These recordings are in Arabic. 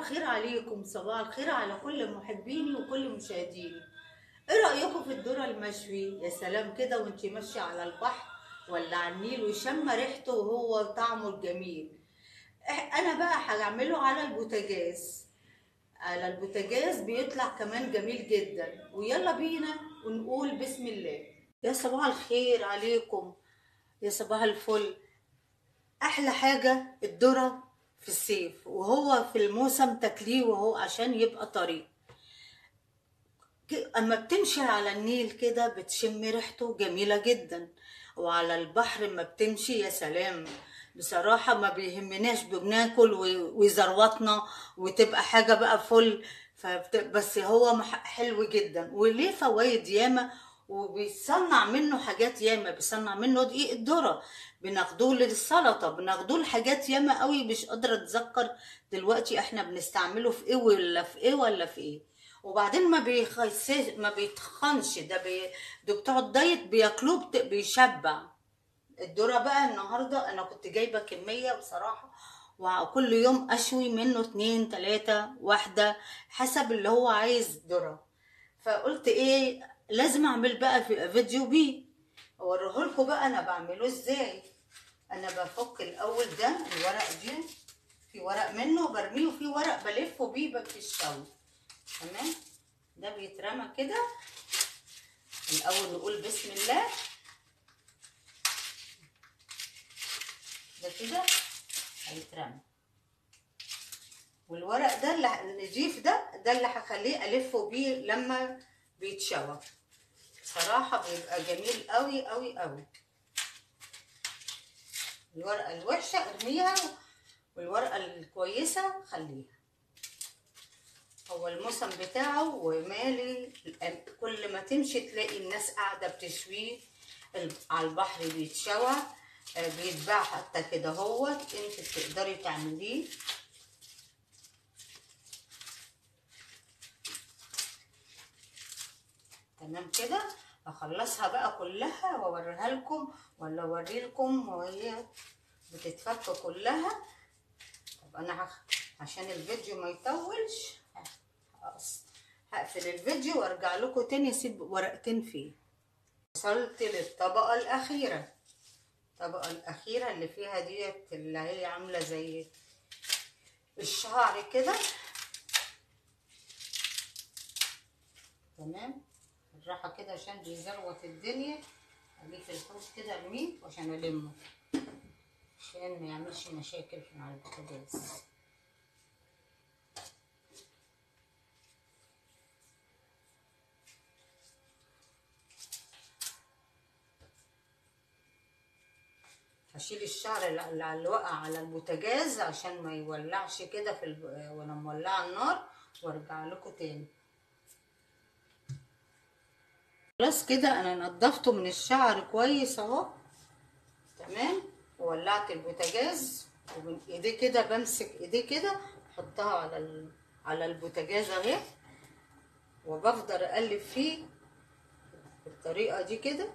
الخير عليكم، صباح الخير على كل محبيني وكل مشاهديني. ايه رأيكم في الذرة المشوي؟ يا سلام كده وانتي ماشية على البحر ولا على النيل وشامة ريحته وهو طعمه الجميل. انا بقى هعمله على البوتاجاز. على البوتاجاز بيطلع كمان جميل جدا، ويلا بينا ونقول بسم الله. يا صباح الخير عليكم، يا صباح الفل. احلى حاجة الذرة في الصيف وهو في الموسم تاكليه وهو عشان يبقى طري. اما بتمشي على النيل كده بتشم ريحته جميلة جدا، وعلى البحر اما بتمشي يا سلام. بصراحة ما بيهمناش بناكل ويزروطنا وتبقى حاجة بقى فل. بس هو حلو جدا وليه فوائد ياما، وبيصنع منه حاجات ياما. بيصنع منه دقيق الذرة، بناخدوه للسلطة، بناخدوه لحاجات ياما قوي مش قادرة اتذكر دلوقتي احنا بنستعمله في ايه ولا في ايه ولا في ايه. وبعدين ما بيتخنش ده بتوع الدايت بياكلوه بيشبع. الذرة بقى النهاردة انا كنت جايبة كمية بصراحة، وكل يوم اشوي منه 2 3 واحدة حسب اللي هو عايز ذرة. فقلت ايه لازم اعمل بقى في فيديو بيه اوريهولكوا بقى انا بعمله ازاي. انا بفك الاول ده الورق دي، في ورق منه برميه وفي ورق بلفه بيه في الشوي. تمام، ده بيترمى كده. الاول نقول بسم الله. ده كده هيترمى، والورق ده اللي النضيف ده اللي هخليه الفه بيه لما بيتشوى. صراحة بيبقى جميل قوي قوي قوي. الورقة الوحشة ارميها والورقة الكويسة خليها. هو الموسم بتاعه ومالي، كل ما تمشي تلاقي الناس قاعدة بتشويه على البحر بيتشوى، بيتباع حتى كده. هو انت تقدري تعمليه. تمام كده. اخلصها بقى كلها واوريها لكم ولا اوريلكم وهي بتتفك كلها. طب انا عشان الفيديو ما يطولش هقفل الفيديو وارجع لكم تاني اسيب ورقتين فيه. وصلت للطبقة الأخيرة. الطبقة الأخيرة اللي فيها ديت اللي هي عاملة زي الشعر كده. تمام، بالراحة كده عشان بيزروت الدنيا. اجيب في الحوش كده ارميه عشان المه، عشان ما يعملش مشاكل مع البوتاجاز. هشيل الشعر اللي وقع على البوتاجاز عشان ما يولعش كده وانا مولعه النار، وارجع لكم تاني. خلاص كده انا نضفته من الشعر كويس اهو. تمام، وولعت البوتاجاز ومن ايديه كده بمسك ايديه كده احطها على البوتاجاز اهي، وبفضل اقلب فيه بالطريقه دي كده.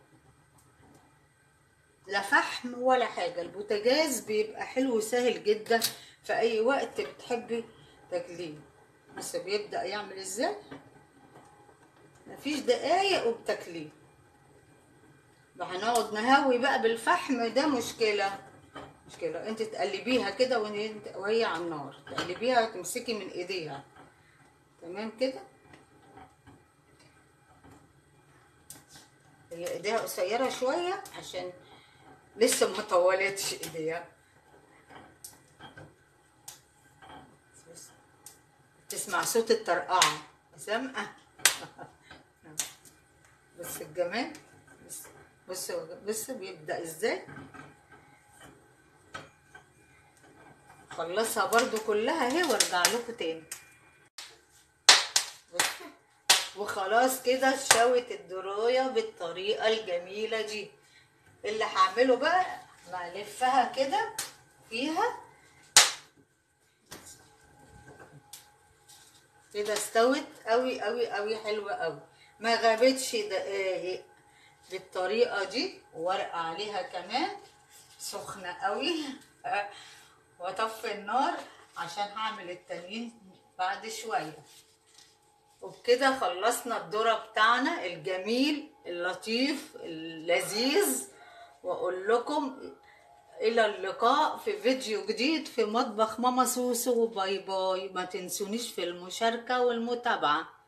لا فحم ولا حاجه، البوتاجاز بيبقى حلو وسهل جدا في اي وقت بتحبي تاكليه. بس بيبدا يعمل ازاي، مفيش دقايق وبتاكليه. هنقعد نهوي بقى بالفحم ده مشكله. انت تقلبيها كده وهي على النار، تقلبيها وتمسكي من ايديها. تمام كده. هي ايديها قصيره شويه عشان لسه ما طولتش ايديها. تسمع صوت الطرقعه سامعه. بس الجمال، بص بيبدا ازاي. خلصها برضو كلها اهي وارجع لكم تاني. وخلاص كده شوت الدرايه بالطريقه الجميله دي. اللي هعمله بقى بلفها كده فيها كده. استوت قوي قوي قوي، حلوه قوي، ما غابتش دقايق بالطريقه دي. ورقه عليها كمان سخنه قوي. واطفي النار عشان هعمل التانيين بعد شوية. وبكده خلصنا الذرة بتاعنا الجميل اللطيف اللذيذ، واقول لكم الى اللقاء في فيديو جديد في مطبخ ماما سوسو. باي باي، ما تنسونيش في المشاركة والمتابعة.